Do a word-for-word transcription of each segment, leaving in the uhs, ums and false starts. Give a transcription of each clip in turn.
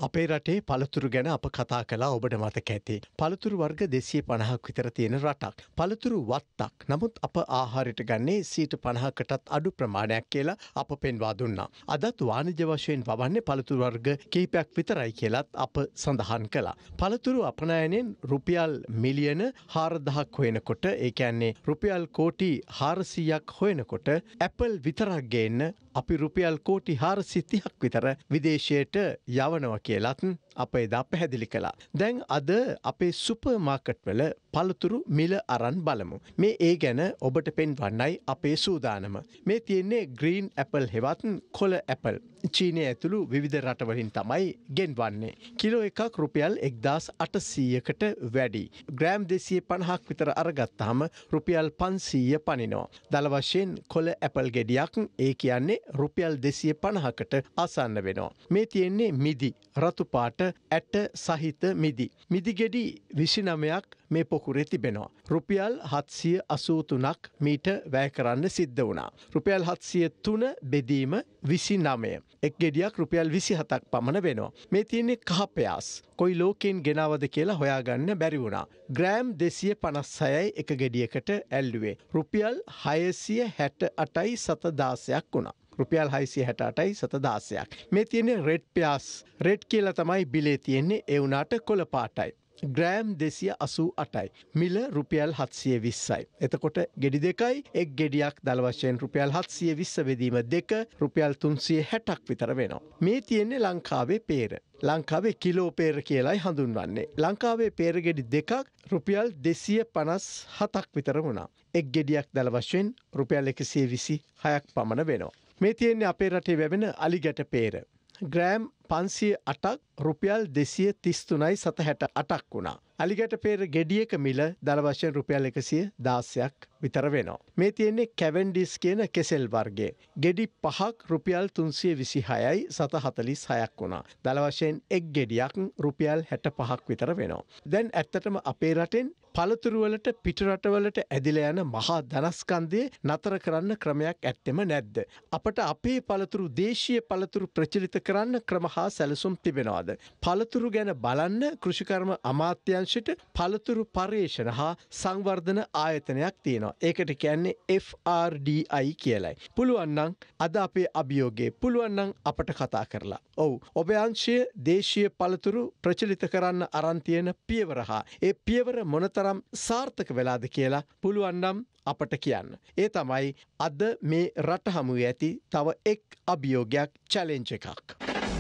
අපේ රටේ පළතුරු ගැන අප කතා කළා ඔබට මතක ඇති. පළතුරු වර්ග දෙසිය පනහක් විතර තියෙන රටක්. පළතුරු වත්තක්. නමුත් අප ආහාරයට ගන්නේ සීට පනහකටත් අඩු ප්‍රමාණයක් කියලා අප පෙන්වා දුන්නා. අදත් වාණිජ්‍ය වශයෙන් වවන්නේ පළතුරු වර්ග කිහිපයක් විතරයි කියලත් අප සඳහන් කළා. පළතුරු අපනයනෙන් රුපියල් මිලියන හාරදහක් හොයනකොට ඒ කියන්නේ රුපියල් කෝටි හාරසීයක් හොයනකොට ඇපල් විතරක් ගේන්න අපි රුපියල් කෝටි හාරසිය තිහක් විතර විදේශයට යවනවා කියලත් අප එදා පැහැදිලි කළා. දැන් අද අපේ සුපර් මාකට් වල පළතුරු මිල අරන් බලමු. මේ ඒ ගැන ඔබට පෙන්වන්නයි අපේ සූදානම. මේ තියෙන්නේ ග්‍රීන් ඇපල් හෙවත් කොළ ඇපල්. චීනය ඇතුළු විවිධ රටවලින් තමයි ගෙන්වන්නේ. කිලෝ එකක් රුපියල් එක්දාස් අටසීයකට වැඩි. ග්‍රෑම් දෙසිය පනහක් විතර අරගත්තාම රුපියල් පන්සීය පනිනවා. දල වශයෙන් කොළ ඇපල් ගෙඩියක් ඒ කියන්නේ රුපියල් දෙසිය පනහකට ආසන්න වෙනවා. මේ තියෙන්නේ මිදි රතු පාට ඇට සහිත මිදි. මිදි ගෙඩි විසිනමයක් මේ පොකුරේ තිබෙනවා. රුපියල් හත්සිය අසූ තුනක් මීට වැය කරන්න සිද්ධ වුණා. රුපියල් හත්සිය තුන බෙදීම විසිනමය. එක් ගෙඩියක් රුපියල් විසිහතක් පමණ වෙනවා. මේ තියෙන්නේ කහපයාස්. කොයි ලෝකෙන් ගෙනවද කියලා හොයාගන්න බැරි වුණා. ග්‍රෑම් දෙසිය පනස් හයයි එක ගෙඩියකට ඇල්ලුවේ. රුපියල් හයසිය හැට අටයි සතදාසයක් වුණා. රුපියල් හයසිය හැට අටයි සතදාසයක්. මේ තියෙන්නේ රෙඩ් ප්යාස්. රෙඩ් කියලා තමයි බිලේ තියෙන්නේ. ඒ වුණාට කොළ පාටයි. ග්‍රෑම් දෙසිය අසූ අටයි. මිල රුපියල් හත්සිය විස්සයි. එතකොට ගෙඩි දෙකයි එක් ගෙඩියක් දල වශයෙන් රුපියල් හත්සිය විස්ස වෙදීම දෙක රුපියල් තුන්සිය හැටක් විතර වෙනවා. මේ තියෙන්නේ ලංකාවේ පේර. ලංකාවේ කිලෝ පේර කියලායි හඳුන්වන්නේ. ලංකාවේ පේර ගෙඩි දෙකක් රුපියල් දෙසිය පනස් හතක් විතර වුණා. එක් ගෙඩියක් දල වශයෙන් රුපියල් එකසිය විසි හයක් පමණ වෙනවා. මේ තියෙන්නේ අපේ රටේ වැවෙන අලිගැට පේර. ග්‍රෑම් පන්සිය අටක් රුපියල් දෙසිය තිස් තුනයි සත හැට අටක් වුණා. අලිගැට පේර ගෙඩියක මිල දල වශයෙන් රුපියල් එකසිය දාසයක් විතර වෙනවා. මේ තියෙන්නේ කැවෙන්ඩිස් කියන කෙසෙල් වර්ගයේ. ගෙඩි පහක් රුපියල් තුන්සිය විසිහයයි සත හතලිස් හයක් වුණා. දල වශයෙන් එක් ගෙඩියක් රුපියල් හැට පහක් විතර වෙනවා. දැන් ඇත්තටම අපේ රටෙන් පළතුරු වලට පිටරටවලට ඇදිලා යන මහා ධනස්කන්ධය නතර කරන්න ක්‍රමයක් ඇත්තෙම නැද්ද? අපට අපේ පළතුරු දේශීය පළතුරු ප්‍රචලිත කරන්න ක්‍රම හා සැලසුම් තිබෙනවාද? පළතුරු ගැන බලන්න කෘෂිකර්ම අමාත්‍යාංශයට පළතුරු පර්යේෂණ හා සංවර්ධන ආයතනයක් තියෙනවා. ඒකට කියන්නේ එෆ් ආර් ඩී අයි කියලයි. පුළුවන් නම් අද අපේ අභියෝගයේ පුළුවන් නම් අපට කතා කරලා. ඔව් ඔබේ අංශය දේශීය පළතුරු ප්‍රචලිත කරන්න අරන් තියෙන පියවර හා ඒ පියවර මොනතරම් සාර්ථක වෙලාද කියලා පුළුවන් නම් අපට කියන්න. ඒ තමයි අද මේ රට හමුවේ ඇති තව එක් අභියෝගයක් චැලෙන්ජ් එකක්.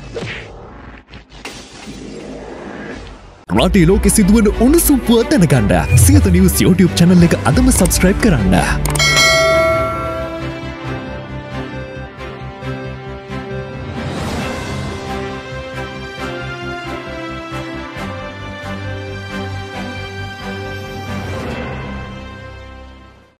රටේ ලෝකෙ සිදුවන උණුසුම් පුවත් දැනගන්න සියත නිවුස් YouTube channel එක අදම subscribe කරන්න.